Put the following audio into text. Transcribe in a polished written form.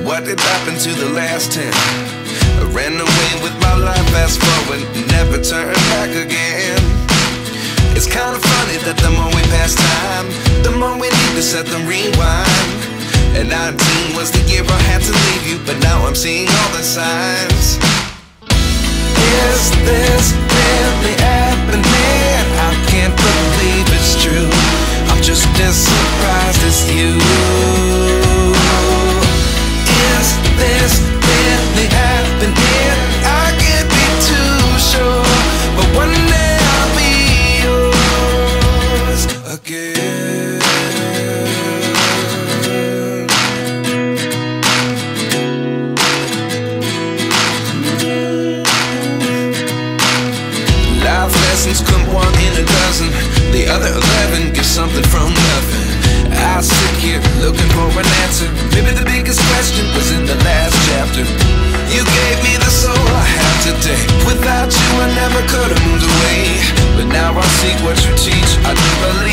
what did happen to the last 10? I ran away with my life, fast forward, never turn back again. It's kind of funny that the more we pass time, the more we need to set the rewind. And 19 was the year I had to leave you, but now I'm seeing all the signs. Is this really happening? I can't believe it's true. I'm just as surprised as you. Is this really happening? I can't be too sure, but one day I'll be yours again. Life lessons come one in a dozen. The other 11 get something from nothing. I sit here looking for an answer. Maybe the biggest question was in the last chapter. You gave me the soul I have today. Without you I never could have moved away, but now I see what you teach. I do believe